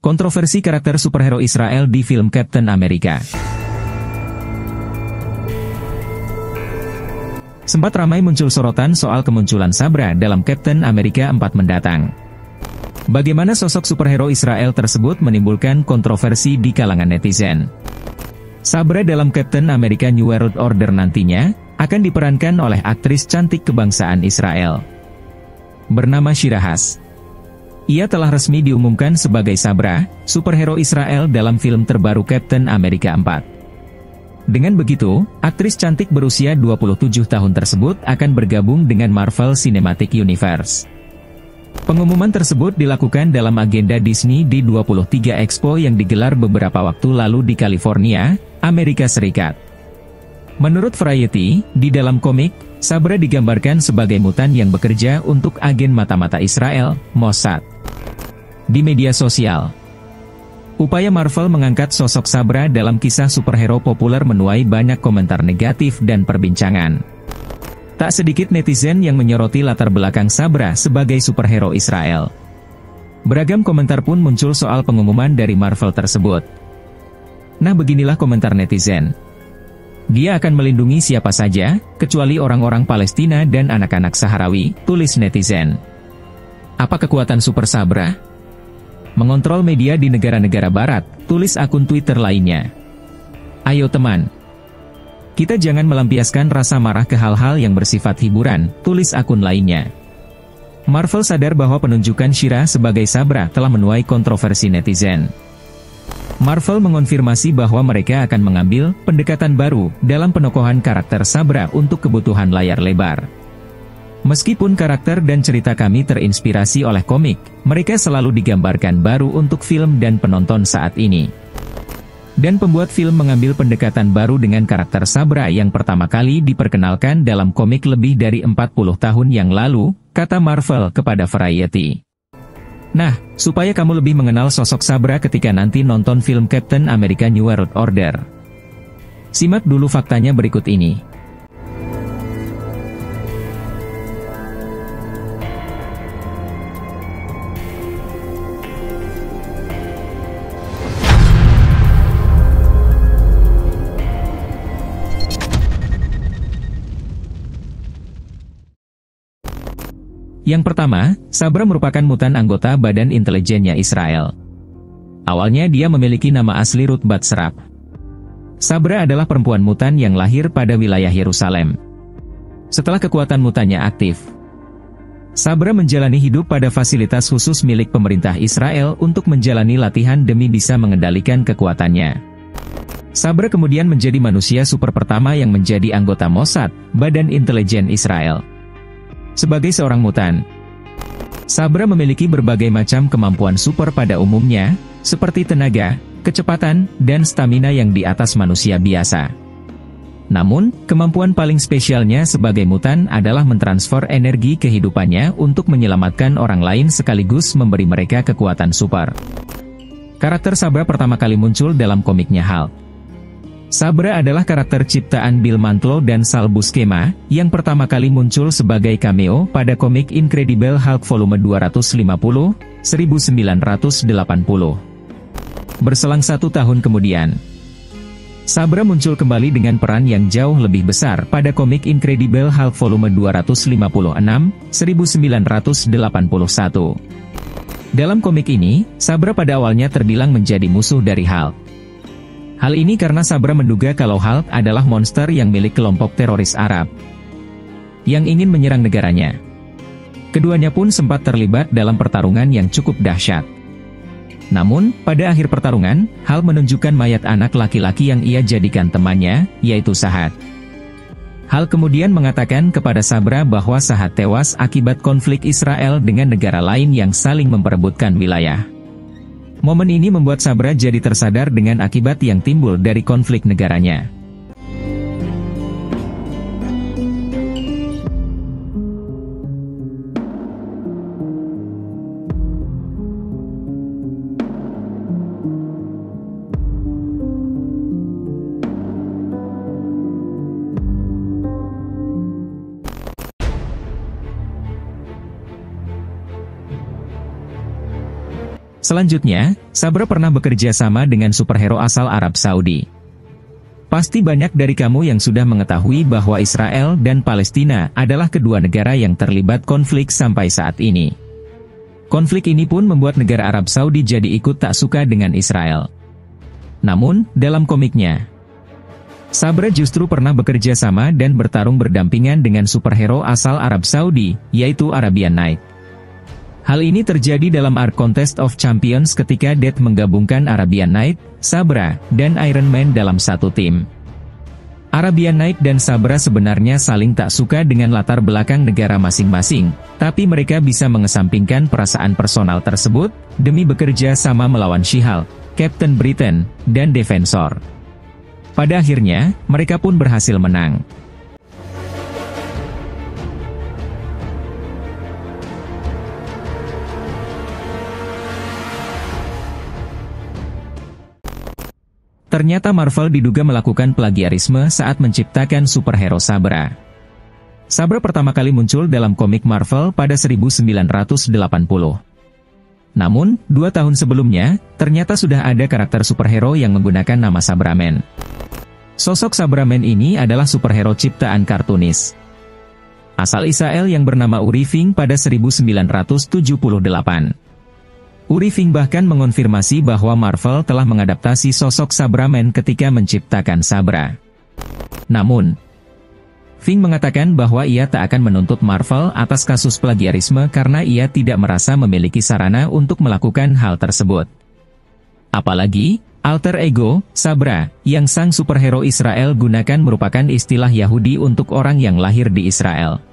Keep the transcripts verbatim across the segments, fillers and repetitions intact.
Kontroversi karakter superhero Israel di film Captain America. Sempat ramai muncul sorotan soal kemunculan Sabra dalam Captain America empat mendatang. Bagaimana sosok superhero Israel tersebut menimbulkan kontroversi di kalangan netizen. Sabra dalam Captain America New World Order nantinya akan diperankan oleh aktris cantik kebangsaan Israel bernama Shira Haas. Ia telah resmi diumumkan sebagai Sabra, superhero Israel dalam film terbaru Captain America empat. Dengan begitu, aktris cantik berusia dua puluh tujuh tahun tersebut akan bergabung dengan Marvel Cinematic Universe. Pengumuman tersebut dilakukan dalam agenda Disney di dua puluh tiga Expo yang digelar beberapa waktu lalu di California, Amerika Serikat. Menurut Variety, di dalam komik, Sabra digambarkan sebagai mutan yang bekerja untuk agen mata-mata Israel, Mossad. Di media sosial, upaya Marvel mengangkat sosok Sabra dalam kisah superhero populer menuai banyak komentar negatif dan perbincangan. Tak sedikit netizen yang menyoroti latar belakang Sabra sebagai superhero Israel. Beragam komentar pun muncul soal pengumuman dari Marvel tersebut. Nah, beginilah komentar netizen. Dia akan melindungi siapa saja, kecuali orang-orang Palestina dan anak-anak Sahrawi, tulis netizen. Apa kekuatan Super Sabra? Mengontrol media di negara-negara barat, tulis akun Twitter lainnya. Ayo teman, kita jangan melampiaskan rasa marah ke hal-hal yang bersifat hiburan, tulis akun lainnya. Marvel sadar bahwa penunjukan Shira sebagai Sabra telah menuai kontroversi netizen. Marvel mengonfirmasi bahwa mereka akan mengambil pendekatan baru dalam penokohan karakter Sabra untuk kebutuhan layar lebar. Meskipun karakter dan cerita kami terinspirasi oleh komik, mereka selalu digambarkan baru untuk film dan penonton saat ini. Dan pembuat film mengambil pendekatan baru dengan karakter Sabra yang pertama kali diperkenalkan dalam komik lebih dari empat puluh tahun yang lalu, kata Marvel kepada Variety. Nah, supaya kamu lebih mengenal sosok Sabra ketika nanti nonton film Captain America New World Order. Simak dulu faktanya berikut ini. Yang pertama, Sabra merupakan mutan anggota Badan Intelijennya Israel. Awalnya dia memiliki nama asli Ruth Bat Serap. Sabra adalah perempuan mutan yang lahir pada wilayah Yerusalem. Setelah kekuatan mutannya aktif, Sabra menjalani hidup pada fasilitas khusus milik pemerintah Israel untuk menjalani latihan demi bisa mengendalikan kekuatannya. Sabra kemudian menjadi manusia super pertama yang menjadi anggota Mossad, Badan Intelijen Israel. Sebagai seorang mutan, Sabra memiliki berbagai macam kemampuan super pada umumnya, seperti tenaga, kecepatan, dan stamina yang di atas manusia biasa. Namun, kemampuan paling spesialnya sebagai mutan adalah mentransfer energi kehidupannya untuk menyelamatkan orang lain sekaligus memberi mereka kekuatan super. Karakter Sabra pertama kali muncul dalam komiknya Hulk. Sabra adalah karakter ciptaan Bill Mantlo dan Sal Buscema, yang pertama kali muncul sebagai cameo pada komik Incredible Hulk volume dua ratus lima puluh, seribu sembilan ratus delapan puluh. Berselang satu tahun kemudian, Sabra muncul kembali dengan peran yang jauh lebih besar pada komik Incredible Hulk volume dua ratus lima puluh enam, seribu sembilan ratus delapan puluh satu. Dalam komik ini, Sabra pada awalnya terbilang menjadi musuh dari Hulk. Hal ini karena Sabra menduga kalau Hulk adalah monster yang milik kelompok teroris Arab yang ingin menyerang negaranya. Keduanya pun sempat terlibat dalam pertarungan yang cukup dahsyat. Namun, pada akhir pertarungan, Hulk menunjukkan mayat anak laki-laki yang ia jadikan temannya, yaitu Sahat. Hulk kemudian mengatakan kepada Sabra bahwa Sahat tewas akibat konflik Israel dengan negara lain yang saling memperebutkan wilayah. Momen ini membuat Sabra jadi tersadar dengan akibat yang timbul dari konflik negaranya. Selanjutnya, Sabra pernah bekerja sama dengan superhero asal Arab Saudi. Pasti banyak dari kamu yang sudah mengetahui bahwa Israel dan Palestina adalah kedua negara yang terlibat konflik sampai saat ini. Konflik ini pun membuat negara Arab Saudi jadi ikut tak suka dengan Israel. Namun, dalam komiknya, Sabra justru pernah bekerja sama dan bertarung berdampingan dengan superhero asal Arab Saudi, yaitu Arabian Knight. Hal ini terjadi dalam arc Contest of Champions ketika Death menggabungkan Arabian Knight, Sabra, dan Iron Man dalam satu tim. Arabian Knight dan Sabra sebenarnya saling tak suka dengan latar belakang negara masing-masing, tapi mereka bisa mengesampingkan perasaan personal tersebut, demi bekerja sama melawan She-Hulk, Captain Britain, dan Defensor. Pada akhirnya, mereka pun berhasil menang. Ternyata Marvel diduga melakukan plagiarisme saat menciptakan superhero Sabra. Sabra pertama kali muncul dalam komik Marvel pada seribu sembilan ratus delapan puluh. Namun, dua tahun sebelumnya, ternyata sudah ada karakter superhero yang menggunakan nama Sabraman. Sosok Sabraman ini adalah superhero ciptaan kartunis asal Israel yang bernama Uri Fink pada seribu sembilan ratus tujuh puluh delapan. Uri Fink bahkan mengonfirmasi bahwa Marvel telah mengadaptasi sosok Sabraman ketika menciptakan Sabra. Namun, Fink mengatakan bahwa ia tak akan menuntut Marvel atas kasus plagiarisme karena ia tidak merasa memiliki sarana untuk melakukan hal tersebut. Apalagi, alter ego, Sabra, yang sang superhero Israel gunakan merupakan istilah Yahudi untuk orang yang lahir di Israel.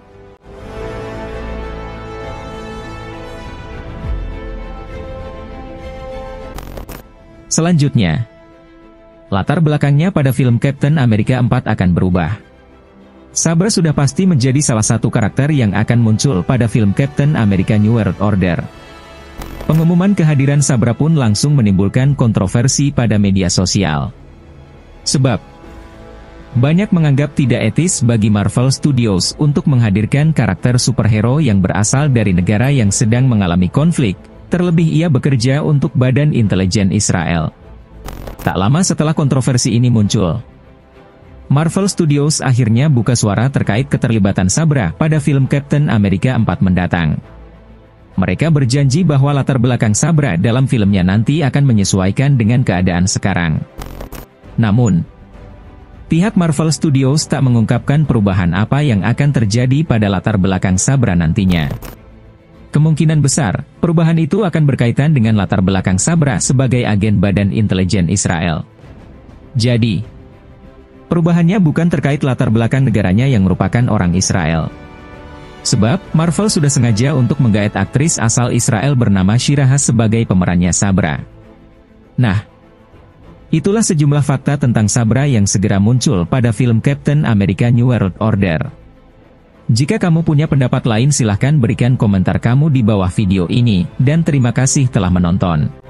Selanjutnya, latar belakangnya pada film Captain America empat akan berubah. Sabra sudah pasti menjadi salah satu karakter yang akan muncul pada film Captain America New World Order. Pengumuman kehadiran Sabra pun langsung menimbulkan kontroversi pada media sosial. Sebab, banyak menganggap tidak etis bagi Marvel Studios untuk menghadirkan karakter superhero yang berasal dari negara yang sedang mengalami konflik. Terlebih ia bekerja untuk Badan Intelijen Israel. Tak lama setelah kontroversi ini muncul, Marvel Studios akhirnya buka suara terkait keterlibatan Sabra pada film Captain America empat mendatang. Mereka berjanji bahwa latar belakang Sabra dalam filmnya nanti akan menyesuaikan dengan keadaan sekarang. Namun, pihak Marvel Studios tak mengungkapkan perubahan apa yang akan terjadi pada latar belakang Sabra nantinya. Kemungkinan besar, perubahan itu akan berkaitan dengan latar belakang Sabra sebagai agen Badan Intelijen Israel. Jadi, perubahannya bukan terkait latar belakang negaranya yang merupakan orang Israel. Sebab, Marvel sudah sengaja untuk menggait aktris asal Israel bernama Shira Haas sebagai pemerannya Sabra. Nah, itulah sejumlah fakta tentang Sabra yang segera muncul pada film Captain America New World Order. Jika kamu punya pendapat lain silahkan berikan komentar kamu di bawah video ini, dan terima kasih telah menonton.